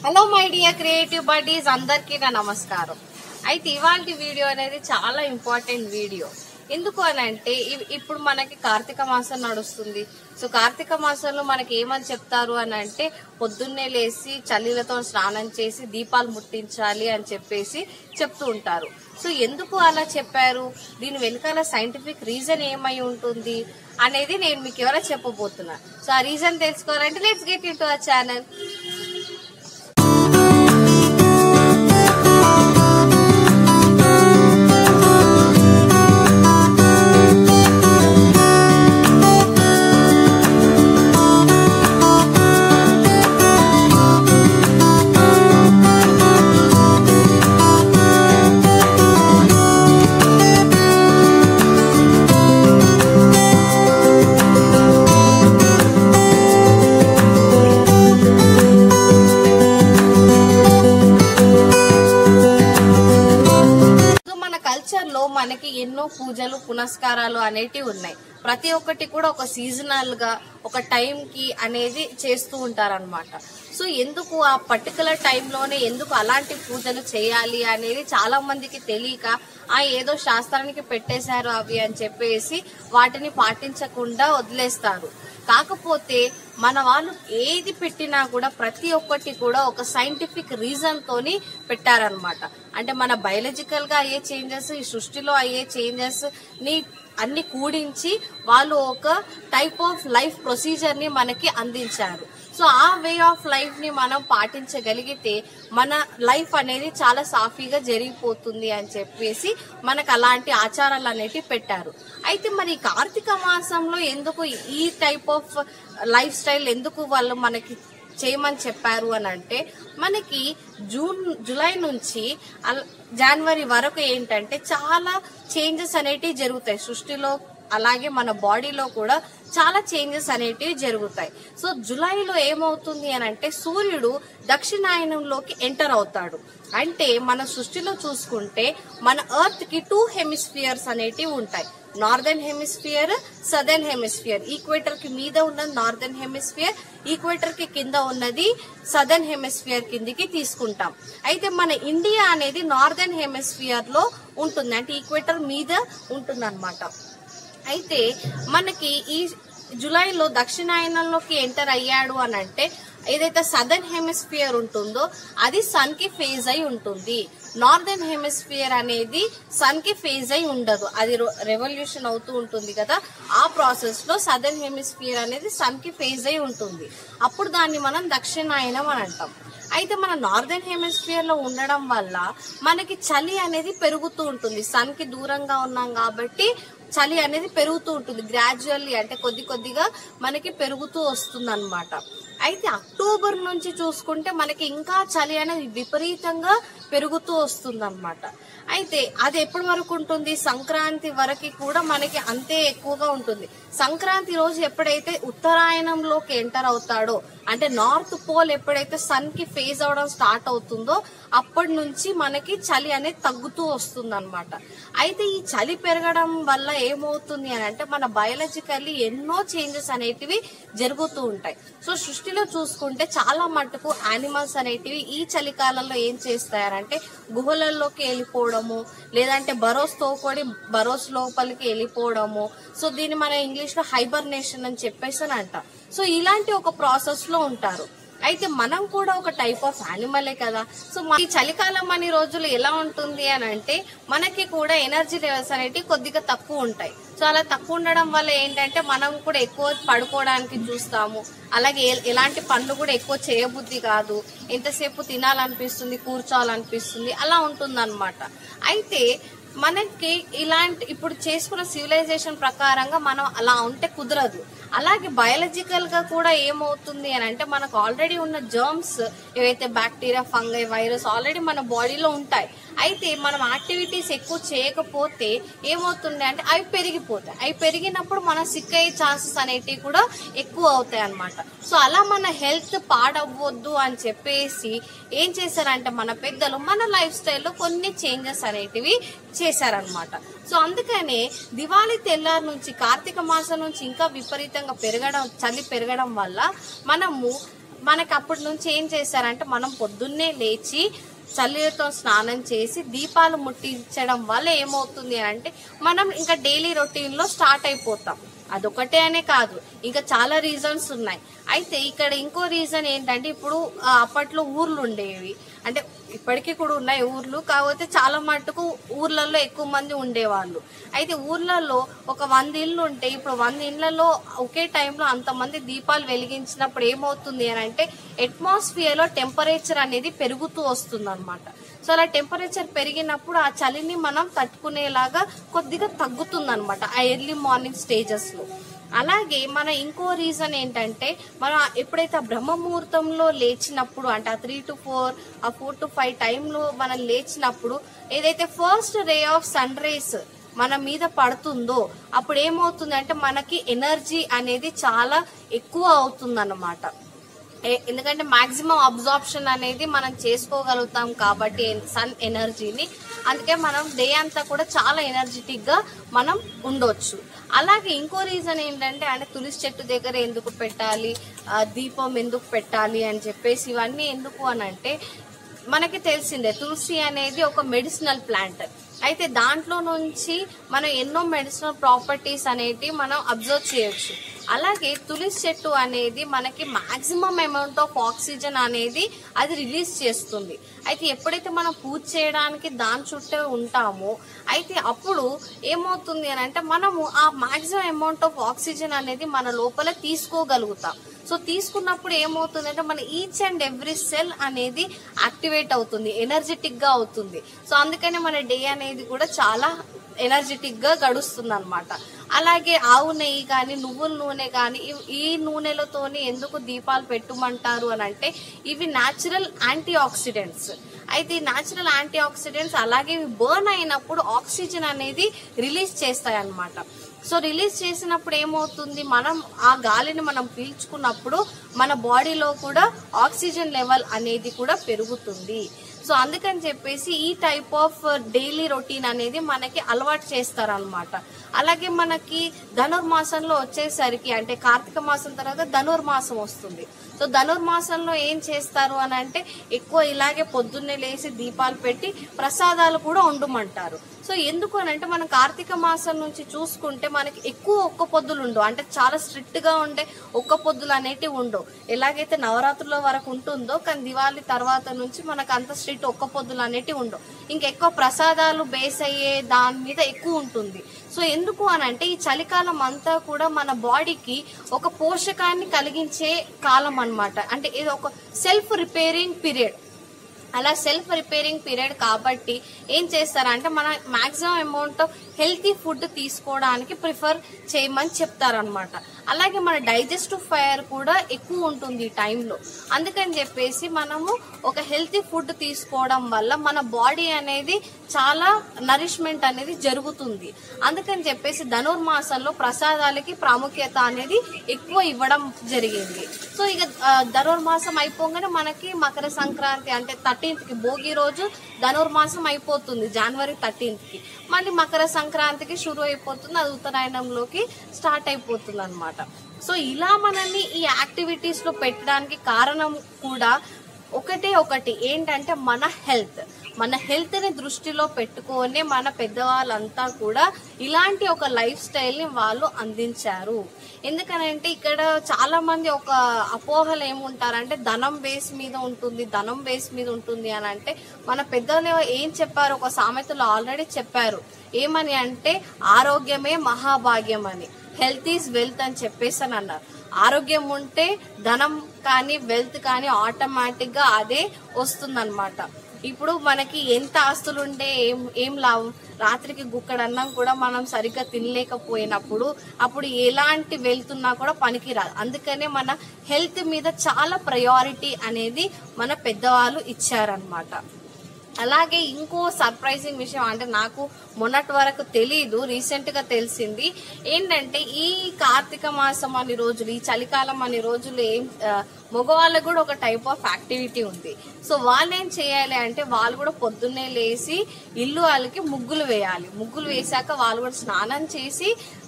Hello my dear creative buddies, అందరికీ నా నమస్కారం. అయితే ఇవాళ వీడియో అనేది చాలా ఇంపార్టెంట్ వీడియో. ఎందుకు అని అంటే ఇప్పుడు మనకి కార్తీక మాసం నడుస్తుంది. సో కార్తీక మాసంలో మనకి ఏమని చెప్తారు అని అంటే పొద్దున్నే లేసి చల్లీలతో స్నానం చేసి దీపాలు ముట్టించాలి అని చెప్పేసి చెప్తూ ఉంటారు. సో ఎందుకు అలా చెప్పారు, దీని వెనకాల సైంటిఫిక్ రీజన్ ఏమై ఉంటుంది అనేది నేను మీకు ఎవరో చెప్పబోతున్నా. సో ఆ రీజన్ తెలుసుకోవాలంటే let's get into our channel. లో మనకి ఎన్నో పూజలు పునస్కారాలు అనేటివి ఉన్నాయి. ప్రతి ఒక్కటి కూడా ఒక సీజనల్ గా ఒక టైం కి అనేది చేస్తూ ఉంటారనమాట. సో ఎందుకు ఆ పర్టికులర్ టైంలోనే ఎందుకు అలాంటి పూజలు చేయాలి అనేది చాలా మందికి తెలియక ఏదో శాస్త్రానికి పెట్టేశారు అవి అని చెప్పేసి వాటిని పాటించకుండా వదిలేస్తారు. కాకపోతే మన వాళ్ళు ఏది పెట్టినా కూడా ప్రతి ఒక్కటి కూడా ఒక సైంటిఫిక్ రీజన్ తోని పెట్టారనమాట. అంటే మన బయాలజికల్ గా అయ్యే చేంజెస్, ఈ సృష్టిలో అయ్యే చేంజెస్ ని అన్ని కూడించి వాళ్ళు ఒక టైప్ ఆఫ్ లైఫ్ ప్రొసీజర్ ని మనకి అందించారు. సో ఆ వే ఆఫ్ లైఫ్ ని మనం పాటించగలిగితే మన లైఫ్ అనేది చాలా సాఫీగా జరిగిపోతుంది అని చెప్పేసి మనకు అలాంటి ఆచారాలు అనేటివి పెట్టారు. అయితే మరి కార్తీక మాసంలో ఎందుకు ఈ టైప్ ఆఫ్ లైఫ్ స్టైల్ ఎందుకు వాళ్ళు మనకి చేయమని చెప్పారు అని అంటే మనకి జూలై నుంచి జనవరి వరకు ఏంటంటే చాలా చేంజెస్ అనేటివి జరుగుతాయి సృష్టిలో, అలాగే మన బాడీలో కూడా చాలా చేంజెస్ అనేటివి జరుగుతాయి. సో జూలైలో ఏమవుతుంది అని అంటే సూర్యుడు దక్షిణాయనంలోకి ఎంటర్ అవుతాడు. అంటే మన సృష్టిలో చూసుకుంటే మన ఎర్త్ కి 2 హెమిస్ఫియర్స్ అనేటివి ఉంటాయి. Northern hemisphere, southern hemisphere. Equator కి మీద ఉన్నది నార్దర్న్ హెమిస్ఫియర్, ఈక్వేటర్ కి కింద ఉన్నది సదర్న్ హెమిస్ఫియర్ కిందికి తీసుకుంటాం. అయితే మన ఇండియా అనేది నార్దర్న్ హెమిస్ఫియర్ లో ఉంటుంది, అంటే ఈక్వేటర్ మీద ఉంటుంది అనమాట. అయితే మనకి ఈ జూలైలో దక్షిణాయనంలోకి ఎంటర్ అయ్యాడు అని అంటే ఏదైతే సదర్న్ హెమిస్ఫియర్ ఉంటుందో అది సన్ కి ఫేజ్ అయి ఉంటుంది. నార్దర్న్ హెమిస్ఫియర్ అనేది సన్ కి ఫేజ్ అయి ఉండదు, అది రెవల్యూషన్ అవుతూ ఉంటుంది కదా. ఆ ప్రాసెస్ లో సదర్న్ హెమిస్ఫియర్ అనేది సన్ కి ఫేజ్ అయి ఉంటుంది. అప్పుడు దాన్ని మనం దక్షిణాయనం అని అంటాం. అయితే మన నార్దర్న్ హెమిస్ఫియర్ లో ఉండడం వల్ల మనకి చలి అనేది పెరుగుతూ ఉంటుంది. సన్ కి దూరంగా ఉన్నాం కాబట్టి చలి అనేది పెరుగుతూ ఉంటుంది గ్రాడ్యువల్లీ, అంటే కొద్దిగా మనకి పెరుగుతూ వస్తుంది అనమాట. అయితే అక్టోబర్ నుంచి చూసుకుంటే మనకి ఇంకా చలి అనేది విపరీతంగా పెరుగుతూ వస్తుంది అనమాట. అయితే అది ఎప్పటి వరకు ఉంటుంది, సంక్రాంతి వరకు కూడా మనకి అంతే ఎక్కువగా ఉంటుంది. సంక్రాంతి రోజు ఎప్పుడైతే ఉత్తరాయణంలోకి ఎంటర్ అవుతాడో, అంటే నార్త్ పోల్ ఎప్పుడైతే సన్ కి ఫేజ్ అవడం స్టార్ట్ అవుతుందో అప్పటి నుంచి మనకి చలి అనేది తగ్గుతూ వస్తుంది అనమాట. అయితే ఈ చలి పెరగడం వల్ల ఏమవుతుంది అని అంటే మన బయాలజికల్లీ ఎన్నో చేంజెస్ అనేటివి జరుగుతూ ఉంటాయి. సో సృష్టిలో చూసుకుంటే చాలా మటుకు యానిమల్స్ అనేటివి ఈ చలికాలంలో ఏం చేస్తాయంటే గుహలలోకి వెళ్ళిపోవడము, లేదంటే బరోస్ తోకొని బరోస్ లోపలికి వెళ్ళిపోవడము. సో దీన్ని మన ఇంగ్లీష్ లో హైబర్నేషన్ అని చెప్పేసి అని అంటాం. సో ఇలాంటి ఒక ప్రాసెస్ లో ఉంటారు. అయితే మనం కూడా ఒక టైప్ ఆఫ్ యానిమలే కదా. సో ఈ చలికాలం అనే రోజులు ఎలా ఉంటుంది అని అంటే మనకి కూడా ఎనర్జీ లెవెల్స్ అనేటివి కొద్దిగా తక్కువ ఉంటాయి. సో అలా తక్కువ ఉండడం వల్ల ఏంటంటే మనం కూడా ఎక్కువ పడుకోవడానికి చూస్తాము, అలాగే ఎలాంటి పనులు కూడా ఎక్కువ చేయబుద్ధి కాదు, ఎంతసేపు తినాలనిపిస్తుంది, కూర్చోవాలనిపిస్తుంది, అలా ఉంటుంది అనమాట. అయితే మనకి ఇలాంటి ఇప్పుడు చేసుకున్న సివిలైజేషన్ ప్రకారంగా మనం అలా ఉంటే కుదరదు. అలాగే బయాలజికల్ గా కూడా ఏమవుతుంది అని అంటే మనకు ఆల్రెడీ ఉన్న జర్మ్స్ ఏవైతే బ్యాక్టీరియా, ఫంగై, వైరస్ ఆల్రెడీ మన బాడీలో ఉంటాయి. అయితే మనం యాక్టివిటీస్ ఎక్కువ చేయకపోతే ఏమవుతుంది అంటే అవి పెరిగిపోతాయి. అవి పెరిగినప్పుడు మనం సిక్ అయ్యే ఛాన్సెస్ అనేటివి కూడా ఎక్కువ అవుతాయి అన్నమాట. సో అలా మన హెల్త్ పాడవ్వద్దు అని చెప్పేసి ఏం చేశారంటే మన పెద్దలు మన లైఫ్ స్టైల్లో కొన్ని చేంజెస్ అనేటివి చేశారనమాట. సో అందుకనే దివాళీ తెల్లారి నుంచి కార్తీక మాసం నుంచి ఇంకా విపరీతంగా చలి పెరగడం వల్ల మనము మనకి అప్పటి నుంచి ఏం చేశారంటే మనం పొద్దున్నే లేచి చల్లీలతో స్నానం చేసి దీపాలు ముట్టించడం వల్ల ఏమవుతుంది అంటే మనం ఇంకా డైలీ రొటీన్ లో స్టార్ట్ అయిపోతాం. అదొకటే అనే కాదు, ఇంకా చాలా రీజన్స్ ఉన్నాయి. అయితే ఇక్కడ ఇంకో రీజన్ ఏంటంటే ఇప్పుడు అప్పట్లో ఊర్లు ఉండేవి, అంటే ఇప్పటికీ కూడా ఉన్నాయి ఊర్లు, కాకపోతే చాలా మటుకు ఊర్లలో ఎక్కువ మంది ఉండేవాళ్ళు. అయితే ఊర్లలో ఒక 100 ఇళ్ళు ఉంటే ఇప్పుడు 100 ఇళ్లలో ఒకే టైంలో అంతమంది దీపాలు వెలిగించినప్పుడు ఏమవుతుంది అని అంటే అట్మాస్ఫియర్ లో టెంపరేచర్ అనేది పెరుగుతూ వస్తుంది అనమాట. సో అలా టెంపరేచర్ పెరిగినప్పుడు ఆ చలిని మనం తట్టుకునేలాగా కొద్దిగా తగ్గుతుంది అనమాట ఆ ఎర్లీ మార్నింగ్ స్టేజెస్ లో. అలాగే మన ఇంకో రీజన్ ఏంటంటే మనం ఎప్పుడైతే బ్రహ్మ ముహూర్తంలో లేచినప్పుడు అంటే ఆ 3 to 4 ఆ 4 to 5 టైంలో మనం లేచినప్పుడు ఏదైతే first ray of sunrise మన మీద పడుతుందో అప్పుడు ఏమవుతుంది అంటే మనకి ఎనర్జీ అనేది చాలా ఎక్కువ అవుతుంది అన్నమాట. ఎందుకంటే మాక్సిమం అబ్జార్ప్షన్ అనేది మనం చేసుకోగలుగుతాం కాబట్టి సన్ ఎనర్జీని, అందుకే మనం డే అంతా కూడా చాలా ఎనర్జెటిక్ గా మనం ఉండొచ్చు. అలాగే ఇంకో రీజన్ ఏంటంటే అంటే తులసి చెట్టు దగ్గర ఎందుకు పెట్టాలి, దీపం ఎందుకు పెట్టాలి అని చెప్పేసి ఇవన్నీ ఎందుకు అని అంటే మనకి తెలిసిందే తులసి అనేది ఒక మెడిసినల్ ప్లాంట్. అయితే దాంట్లో నుంచి మనం ఎన్నో మెడిసినల్ ప్రాపర్టీస్ అనేవి మనం అబ్జర్వ్ చేయొచ్చు. అలాగే తులసి చెట్టు అనేది మనకి మాక్సిమం అమౌంట్ ఆఫ్ ఆక్సిజన్ అనేది అది రిలీజ్ చేస్తుంది. అయితే ఎప్పుడైతే మనం పూజ చేయడానికి దాని చుట్టే ఉంటామో అయితే అప్పుడు ఏమవుతుంది అని అంటే మనము ఆ మాక్సిమం అమౌంట్ ఆఫ్ ఆక్సిజన్ అనేది మన లోపల తీసుకోగలుగుతాం. సో తీసుకున్నప్పుడు ఏమవుతుందంటే మన ఈచ్ అండ్ ఎవ్రీ సెల్ అనేది యాక్టివేట్ అవుతుంది, ఎనర్జెటిక్ గా అవుతుంది. సో అందుకని మన డే అనేది కూడా చాలా ఎనర్జెటిక్ గా గడుస్తుంది అనమాట. అలాగే ఆవు నెయ్యి కానీ నువ్వుల నూనె కానీ ఈ నూనెలతోని ఎందుకు దీపాలు పెట్టమంటారు అని అంటే ఇవి న్యాచురల్ యాంటీ ఆక్సిడెంట్స్. అయితే ఈ న్యాచురల్ యాంటీ ఆక్సిడెంట్స్ అలాగే బర్న్ అయినప్పుడు ఆక్సిజన్ అనేది రిలీజ్ చేస్తాయి అన్నమాట. సో రిలీజ్ చేసినప్పుడు ఏమవుతుంది మనం ఆ గాలిని మనం పీల్చుకున్నప్పుడు మన బాడీలో కూడా ఆక్సిజన్ లెవెల్ అనేది కూడా పెరుగుతుంది. సో అందుకని చెప్పేసి ఈ టైప్ ఆఫ్ డైలీ రొటీన్ అనేది మనకి అలవాటు చేస్తారనమాట. అలాగే మనకి ధనుర్మాసంలో వచ్చేసరికి అంటే కార్తీక మాసం తర్వాత ధనుర్మాసం వస్తుంది. సో ధనుర్మాసంలో ఏం చేస్తారు అని అంటే ఎక్కువ ఇలాగే పొద్దున్నే లేసి దీపాలు పెట్టి ప్రసాదాలు కూడా వండమంటారు. సో ఎందుకు అని అంటే మనం కార్తీక మాసం నుంచి చూసుకుంటే మనకి ఎక్కువ ఒక్క పొద్దులు ఉండవు, అంటే చాలా స్ట్రిక్ట్ గా ఉండే ఒక్క పొద్దులు అనేటివి ఉండవు. ఎలాగైతే నవరాత్రుల వరకు ఉంటుందో కానీ దివాళీ తర్వాత నుంచి మనకు అంత స్ట్రిక్ట్ ఒక్క పొద్దులు అనేటివి ఉండవు. ఇంకెక్కువ ప్రసాదాలు బేస్ అయ్యే దాని మీద ఎక్కువ ఉంటుంది. సో ఎందుకు అని అంటే ఈ చలికాలం అంతా కూడా మన బాడీకి ఒక పోషకాన్ని కలిగించే కాలం అన్నమాట. అంటే ఇది ఒక సెల్ఫ్ రిపేరింగ్ పీరియడ్. అలా సెల్ఫ్ రిపేరింగ్ పీరియడ్ కాబట్టి ఏం చేస్తారంటే మన maximum amount of healthy food తీసుకోవడానికి ప్రిఫర్ చేయమని చెప్తారనమాట. అలాగే మన డైజెస్టివ్ ఫైర్ కూడా ఎక్కువ ఉంటుంది ఈ టైంలో. అందుకని చెప్పేసి మనము ఒక హెల్తీ ఫుడ్ తీసుకోవడం వల్ల మన బాడీ అనేది చాలా నరిష్మెంట్ అనేది జరుగుతుంది. అందుకని చెప్పేసి ధనుర్మాసంలో ప్రసాదాలకి ప్రాముఖ్యత అనేది ఎక్కువ ఇవ్వడం జరిగింది. సో ఇక ధనుర్మాసం అయిపోగానే మనకి మకర సంక్రాంతి అంటే 13th కి భోగి రోజు ధనుర్మాసం అయిపోతుంది, January 13th కి. మళ్ళీ మకర సంక్రాంతికి షురు అయిపోతుంది, అది ఉత్తరాయణంలోకి స్టార్ట్ అయిపోతుంది అనమాట. సో ఇలా మనల్ని ఈ యాక్టివిటీస్ లో పెట్టడానికి కారణం కూడా ఒకటి ఏంటంటే మన హెల్త్ ని దృష్టిలో పెట్టుకొని మన పెద్దవాళ్ళంతా కూడా ఇలాంటి ఒక లైఫ్ స్టైల్ ని వాళ్ళు అందించారు. ఎందుకనంటే ఇక్కడ చాలా మంది ఒక అపోహలు ఏముంటారంటే ధనం బేస్ మీద ఉంటుంది అని అంటే మన పెద్దలు ఏం చెప్పారు, ఒక సామెతలో ఆల్రెడీ చెప్పారు. ఏమని అంటే ఆరోగ్యమే మహాభాగ్యం అని, హెల్త్ ఈజ్ వెల్త్ అని చెప్పేసి అని అన్నారు. ఆరోగ్యం ఉంటే ధనం కానీ వెల్త్ కానీ ఆటోమేటిక్ గా అదే వస్తుందన్నమాట. ఇప్పుడు మనకి ఎంత ఆస్తులుంటే ఏం లాభం, రాత్రికి గుక్కడన్నం కూడా మనం సరిగ్గా తినలేకపోయినప్పుడు అప్పుడు ఎలాంటి వెళ్తున్నా కూడా పనికిరాదు. అందుకనే మన హెల్త్ మీద చాలా ప్రయారిటీ అనేది మన పెద్దవాళ్ళు ఇచ్చారనమాట. అలాగే ఇంకో సర్ప్రైజింగ్ విషయం అంటే నాకు మొన్నటి వరకు తెలీదు, రీసెంట్ గా తెలిసింది ఏంటంటే ఈ కార్తీక మాసం అన్ని రోజులు, ఈ చలికాలం అన్ని రోజులు మగవాళ్ళకు కూడా ఒక టైప్ ఆఫ్ యాక్టివిటీ ఉంది. సో వాళ్ళు ఏం చేయాలి అంటే వాళ్ళు కూడా పొద్దున్నే లేసి ఇల్లు వాళ్ళకి ముగ్గులు వేయాలి. ముగ్గులు వేసాక వాళ్ళు కూడా స్నానం చేసి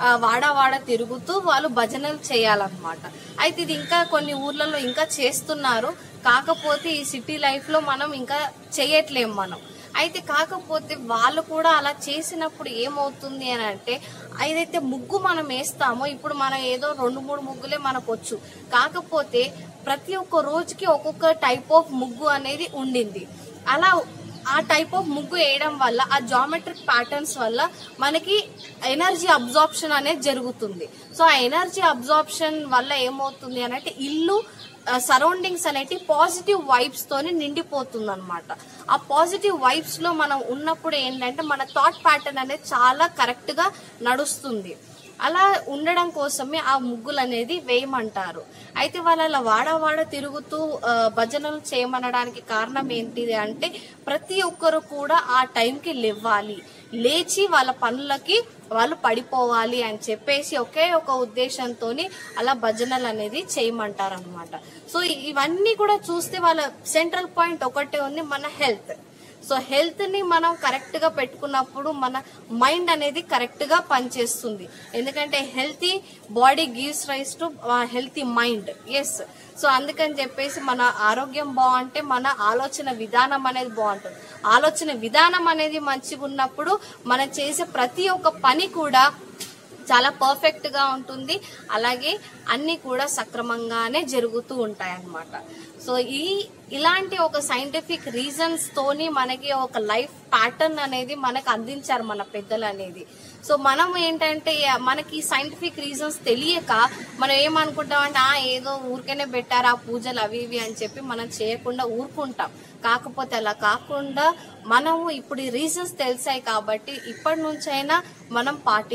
వాడ తిరుగుతూ వాళ్ళు భజనలు చేయాలన్నమాట. అయితే ఇది ఇంకా కొన్ని ఊర్లలో ఇంకా చేస్తున్నారు. కాకపోతే ఈ సిటీ లైఫ్ లో మనం ఇంకా చేయట్లేం మనం. అయితే కాకపోతే వాళ్ళు కూడా అలా చేసినప్పుడు ఏమవుతుంది అని అంటే, ఏదైతే ముగ్గు మనం వేస్తామో ఇప్పుడు మనం ఏదో 2-3 ముగ్గులే మనకు వచ్చు. కాకపోతే ప్రతి ఒక్క రోజుకి ఒక్కొక్క టైప్ ఆఫ్ ముగ్గు అనేది ఉండింది. అలా ఆ టైప్ ఆఫ్ ముగ్గు వేయడం వల్ల ఆ జామెట్రిక్ ప్యాటర్న్స్ వల్ల మనకి ఎనర్జీ అబ్జార్ప్షన్ అనేది జరుగుతుంది. సో ఆ ఎనర్జీ అబ్జార్ప్షన్ వల్ల ఏమవుతుంది అని అంటే ఇల్లు సరౌండింగ్స్ అనేటి పాజిటివ్ వైబ్స్ తోని నిండిపోతుంది అనమాట. ఆ పాజిటివ్ వైబ్స్ లో మనం ఉన్నప్పుడు ఏంటంటే మన థాట్ ప్యాటర్న్ అనేది చాలా కరెక్ట్ గా నడుస్తుంది. అలా ఉండడం కోసమే ఆ ముగ్గులు అనేది వేయమంటారు. అయితే వాళ్ళు అలా వాడ తిరుగుతూ భజనలు చేయమనడానికి కారణం ఏంటిది అంటే ప్రతి ఒక్కరు కూడా ఆ టైంకి లేవాలి, లేచి వాళ్ళ పనులకి వాళ్ళు పడిపోవాలి అని చెప్పేసి ఒకే ఒక ఉద్దేశంతో అలా భజనలు అనేది చేయమంటారు అనమాట. సో ఇవన్నీ కూడా చూస్తే వాళ్ళ సెంట్రల్ పాయింట్ ఒకటే ఉంది, మన హెల్త్. సో హెల్త్ ని మనం కరెక్ట్ గా పెట్టుకున్నప్పుడు మన మైండ్ అనేది కరెక్ట్ గా పనిచేస్తుంది. ఎందుకంటే healthy body gives rise to healthy mind. Yes. So అందుకని చెప్పేసి మన ఆరోగ్యం బాగుంటే మన ఆలోచన విధానం అనేది బాగుంటుంది. ఆలోచన విధానం అనేది మంచిగా ఉన్నప్పుడు మనం చేసే ప్రతి ఒక్క పని కూడా చాలా పర్ఫెక్ట్ గా ఉంటుంది. అలాగే అన్ని కూడా సక్రమంగానే జరుగుతూ ఉంటాయి అన్నమాట. సో ఇలాంటి ఒక సైంటిఫిక్ రీజన్స్ తోని మనకి ఒక లైఫ్ ప్యాటర్న్ అనేది మనకు అందించారు మన పెద్దలు అనేది. సో మనం ఏంటంటే మనకి సైంటిఫిక్ రీజన్స్ తెలియక మనం ఏమనుకుంటాం అంటే ఏదో ఊరికేనే పెట్టారు ఆ పూజలు అవి ఇవి అని చెప్పి మనం చేయకుండా ఊరుకుంటాం. కాకపోతే అలా కాకుండా మనము ఇప్పుడు ఈ రీజన్స్ తెలిసాయి కాబట్టి ఇప్పటి నుంచైనా మనం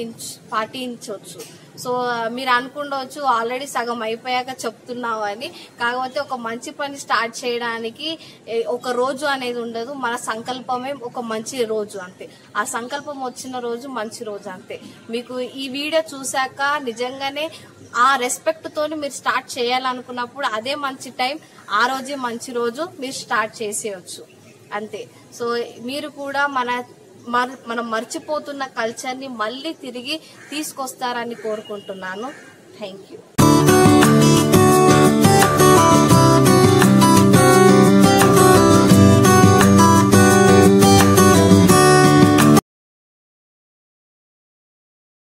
పాటించవచ్చు. సో మీరు అనుకుండవచ్చు ఆల్రెడీ సగం అయిపోయాక చెప్తున్నావు అని. కాకపోతే ఒక మంచి పని స్టార్ట్ చేయడానికి ఒక రోజు అనేది ఉండదు. మన సంకల్పమే ఒక మంచి రోజు అంతే. ఆ సంకల్పం వచ్చిన రోజు మంచి రోజు అంతే. మీకు ఈ వీడియో చూసాక నిజంగానే ఆ రెస్పెక్ట్ తోని మీరు స్టార్ట్ చేయాలనుకున్నప్పుడు అదే మంచి టైం, ఆ రోజే మంచి రోజు మీరు స్టార్ట్ చేసేయచ్చు అంతే. సో మీరు కూడా మనం మర్చిపోతున్న కల్చర్ ని మళ్ళీ తిరిగి తీసుకొస్తారని కోరుకుంటున్నాను. Thank you.